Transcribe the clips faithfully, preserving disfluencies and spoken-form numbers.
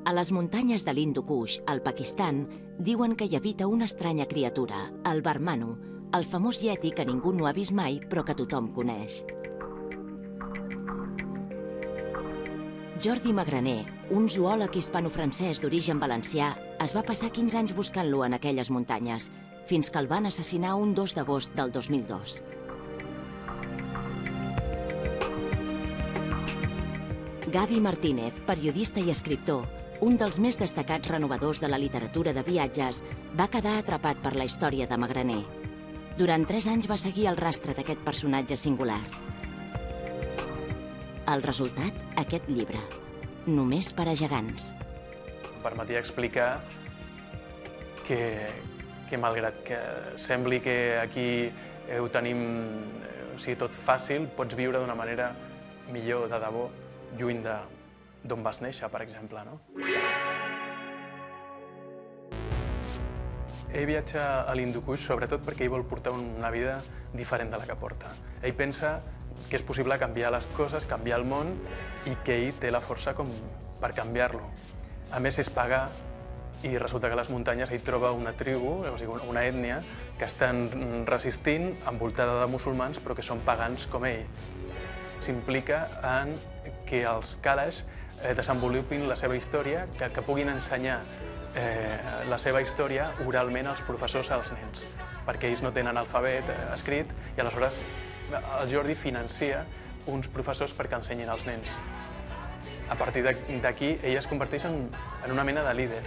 A les muntanyes de l'Hindu Kush, al Pakistan, diuen que hi habita una estranya criatura, el Barmanu, el famós ieti que ningú no ha vist mai però que tothom coneix. Jordi Magraner, un zoòleg hispano-francès d'origen valencià, es va passar quinze anys buscant-lo en aquelles muntanyes, fins que el van assassinar un dos d'agost del dos mil dos. Gavi Martínez, periodista i escriptor, un dels més destacats renovadors de la literatura de viatges, va quedar atrapat per la història de Magraner. Durant tres anys va seguir el rastre d'aquest personatge singular. El resultat, aquest llibre. Només per a gegants. Em permetia explicar que, que malgrat que sembli que aquí ho tenim o sigui, tot fàcil, pots viure d'una manera millor, de debò, lluny d'on vas néixer, per exemple. No? Ell viatja a l'Hindu Kush sobretot perquè ell vol portar una vida diferent de la que porta. Ell pensa que és possible canviar les coses, canviar el món, i que ell té la força com per canviar-lo. A més, és pagà, i resulta que a les muntanyes ell troba una tribu, o sigui, una ètnia, que estan resistint, envoltada de musulmans, però que són pagans com ell. S'implica en que els Kalash desenvolupin la seva història, que, que puguin ensenyar eh, la seva història oralment als professors als nens, perquè ells no tenen alfabet eh, escrit, i aleshores el Jordi financia uns professors perquè ensenyin als nens. A partir d'aquí, ell es converteix en, en una mena de líder.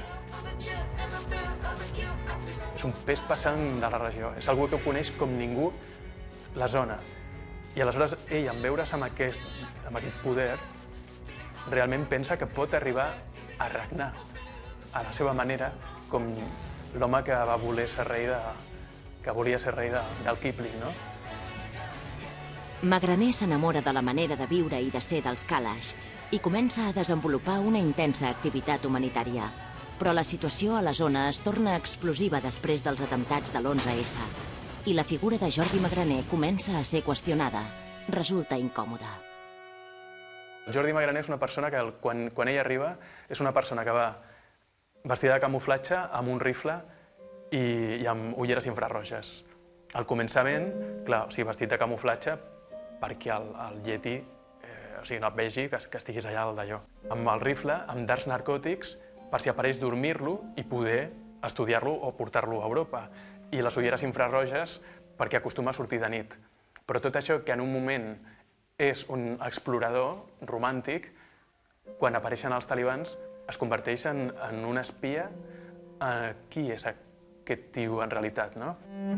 És un pes passant de la regió, és algú que coneix com ningú la zona. I aleshores ell, en veure's amb aquest, amb aquest poder, realment pensa que pot arribar a regnar a la seva manera com l'home que va voler ser rei de, que volia ser rei de, del Kipling, no? Magraner s'enamora de la manera de viure i de ser dels Kalash i comença a desenvolupar una intensa activitat humanitària. Però la situació a la zona es torna explosiva després dels atemptats de l'onze essa i la figura de Jordi Magraner comença a ser qüestionada. Resulta incòmoda. Jordi Magraner és una persona que, quan, quan ell arriba, és una persona que va vestida de camuflatge, amb un rifle i, i amb ulleres infrarroges. Al començament, clar, o sigui, vestit de camuflatge perquè el, el ieti eh, o sigui, no et vegi que, que estiguis allà al d'allò. Amb el rifle, amb dards narcòtics, per si apareix dormir-lo i poder estudiar-lo o portar-lo a Europa. I les ulleres infrarroges perquè acostuma a sortir de nit. Però tot això que en un moment és un explorador romàntic, quan apareixen els talibans es converteix en, en un espia. Eh, qui és aquest tio en realitat, no?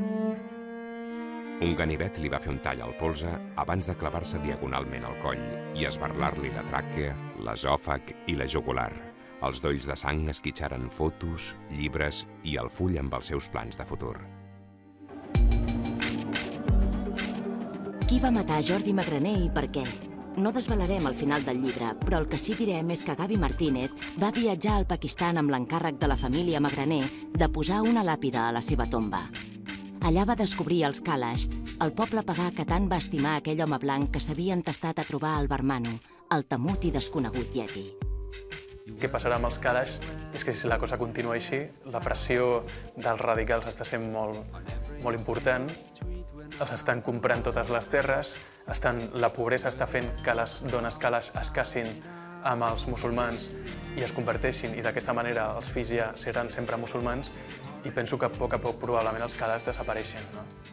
Un ganivet li va fer un tall al polze abans de clavar-se diagonalment al coll i esberlar-li la tràquea, l'esòfag i la jugular. Els dolls de sang esquitxaren fotos, llibres i el full amb els seus plans de futur. Qui va matar Jordi Magraner i per què? No desvelarem al final del llibre, però el que sí direm és que Gavi Martínez va viatjar al Pakistan amb l'encàrrec de la família Magraner de posar una làpida a la seva tomba. Allà va descobrir els Kalash, el poble pagà que tant va estimar aquell home blanc que s'havia entestat a trobar el Barmanu, el temut i desconegut ieti. Què passarà amb els Kalash és que si la cosa continua així, la pressió dels radicals està sent molt, molt important, els estan comprant totes les terres, estan, la pobresa està fent que les dones Kalash es casin amb els musulmans i es converteixin, i d'aquesta manera els fills ja seran sempre musulmans, i penso que a poc a poc probablement els Kalash desapareixen. No?